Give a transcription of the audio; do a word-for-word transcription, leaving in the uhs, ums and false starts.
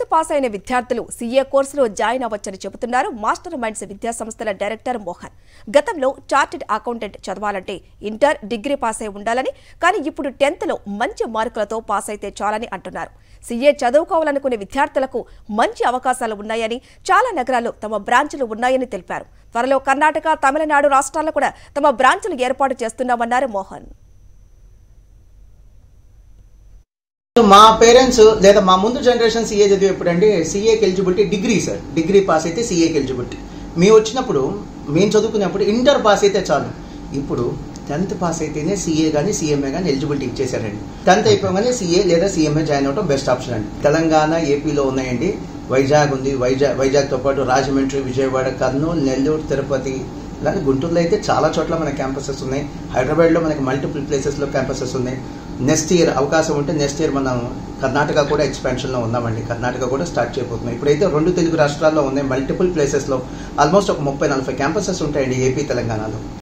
Pass అయిన విద్యార్థులు CA కోర్సులో జాయిన్ అవ్వచ్చని చెబుతున్నారు మాస్టర్ మైండ్స్ విద్యా సంస్థల డైరెక్టర్ మోహన్. గతంలో చార్టెడ్ అకౌంటెంట్ చదవాలంటే ఇంటర్, డిగ్రీ పాస్ అయి ఉండాలని, కానీ ఇప్పుడు టెన్త్ లో మంచి మార్కులతో పాస్ అయితే చాలని అంటున్నారు. సీఏ చదువుకోవాలనుకునే విద్యార్థులకు మంచి అవకాశాలు ఉన్నాయని, చాలా నగరాల్లో తమ బ్రాంచులు ఉన్నాయని తెలిపారు. త్వరలో కర్ణాటక, తమిళనాడు రాష్ట్రాల్లో కూడా తమ బ్రాంచులు ఏర్పాటు చేస్తున్నామన్నారు మోహన్. మా పేరెంట్స్ లేదా మా ముందు జనరేషన్ సీఏ చదివి ఎప్పుడంటే సీఏకి eligibility degree sir, degree pass అయితే సీఏకి ఎలిజిబిలిటీ. మేము వచ్చినప్పుడు మేము చదువుకునేప్పుడు ఇంటర్ పాస్ అయితే చాలు. ఇప్పుడు టెన్త్ పాస్ అయితేనే సీఏ కానీ సీఎంఏ కానీ ఎలిజిబిలిటీ ఇచ్చేసారండి. టెన్త్ అయిపోగానే సీఏ లేదా సీఎంఏ జాయిన్ అవడం బెస్ట్ ఆప్షన్ అండి. తెలంగాణ, ఏపీలో ఉన్నాయండి. వైజాగ్ ఉంది, వైజాగ్ వైజాగ్తో పాటు రాజమండ్రి, విజయవాడ, కర్నూలు, నెల్లూరు, తిరుపతి, అలాగే గుంటూరులో అయితే చాలా చోట్ల మన క్యాంపసెస్ ఉన్నాయి. హైదరాబాద్లో మనకి మల్టిపుల్ ప్లేసెస్లో క్యాంపసెస్ ఉన్నాయి. నెక్స్ట్ ఇయర్ అవకాశం ఉంటే నెక్స్ట్ ఇయర్ మనం కర్ణాటక కూడా ఎక్స్పాన్షన్లో ఉన్నామండి. కర్ణాటక కూడా స్టార్ట్ చేయబోతున్నాం. ఇప్పుడైతే రెండు తెలుగు రాష్ట్రాల్లో ఉన్నాయి, మల్టిపుల్ ప్లేసెస్లో ఆల్మోస్ట్ ఒక ముప్పై నలభై క్యాంపసెస్ ఉంటాయండి ఏపీ, తెలంగాణలో.